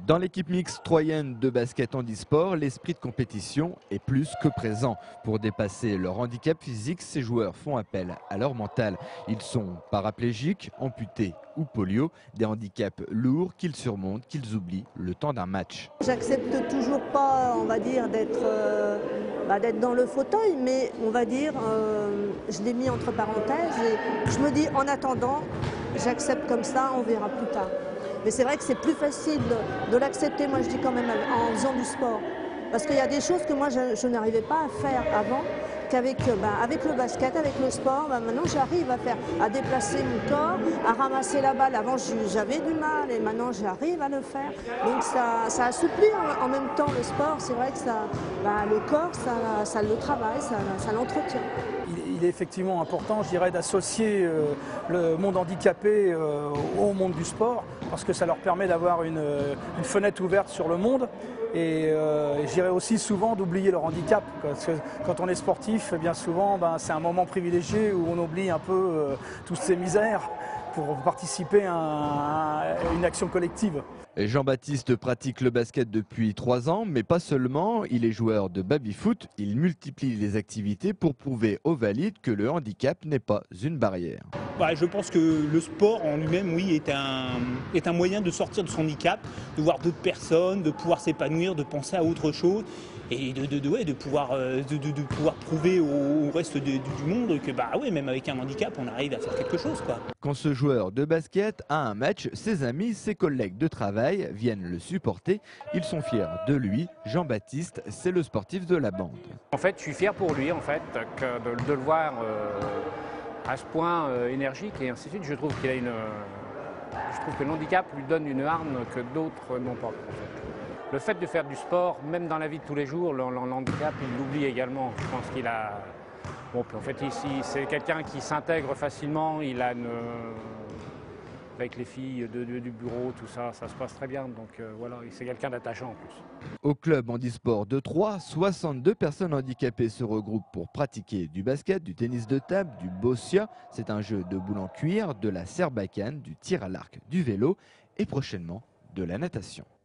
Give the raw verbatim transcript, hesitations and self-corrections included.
Dans l'équipe mixte troyenne de basket handisport, l'esprit de compétition est plus que présent. Pour dépasser leur handicap physique, ces joueurs font appel à leur mental. Ils sont paraplégiques, amputés ou polio, des handicaps lourds qu'ils surmontent, qu'ils oublient le temps d'un match. J'accepte toujours pas, on va dire, d'être euh, bah, d'être dans le fauteuil, mais on va dire, euh, je l'ai mis entre parenthèses et je me dis en attendant, j'accepte comme ça, on verra plus tard. Mais c'est vrai que c'est plus facile de, de l'accepter, moi je dis quand même, en faisant du sport. Parce qu'il y a des choses que moi je, je n'arrivais pas à faire avant, qu'avec bah, avec le basket, avec le sport, bah, maintenant j'arrive à faire, à déplacer mon corps, à ramasser la balle. Avant j'avais du mal et maintenant j'arrive à le faire. Donc ça, ça assouplit en, en même temps le sport. C'est vrai que ça, bah, le corps, ça, ça le travaille, ça, ça l'entretient. Il est effectivement important, je dirais, d'associer euh, le monde handicapé euh, au monde du sport, parce que ça leur permet d'avoir une, une fenêtre ouverte sur le monde. Et euh, je dirais aussi souvent d'oublier leur handicap, parce que quand on est sportif, bien souvent, ben, c'est un moment privilégié où on oublie un peu euh, toutes ces misères pour participer à, un, à une action collective. Jean-Baptiste pratique le basket depuis trois ans, mais pas seulement. Il est joueur de baby-foot. Il multiplie les activités pour prouver aux valides que le handicap n'est pas une barrière. Bah, je pense que le sport en lui-même, oui, est un, est un moyen de sortir de son handicap, de voir d'autres personnes, de pouvoir s'épanouir, de penser à autre chose et de, de, de, ouais, de, pouvoir, de, de, de pouvoir prouver au, au reste de, du monde que bah, ouais, même avec un handicap, on arrive à faire quelque chose, quoi. Quand ce joueur de basket a un match, ses amis, ses collègues de travail viennent le supporter. Ils sont fiers de lui. Jean-Baptiste, c'est le sportif de la bande. En fait, je suis fier pour lui, en fait, que de, de le voir euh, à ce point euh, énergique et ainsi de suite. Je trouve qu'il a une, euh, je trouve que le handicap lui donne une arme que d'autres n'ont pas. En fait. Le fait de faire du sport, même dans la vie de tous les jours, le, le, le handicap, il l'oublie également. Je pense qu'il a... Bon, en fait, ici, c'est quelqu'un qui s'intègre facilement, il a une... Avec les filles de, de, du bureau, tout ça, ça se passe très bien. Donc euh, voilà, c'est quelqu'un d'attachant en plus. Au club handisport de Troyes, soixante-deux personnes handicapées se regroupent pour pratiquer du basket, du tennis de table, du boccia. C'est un jeu de boule en cuir, de la serbacane, du tir à l'arc, du vélo et prochainement de la natation.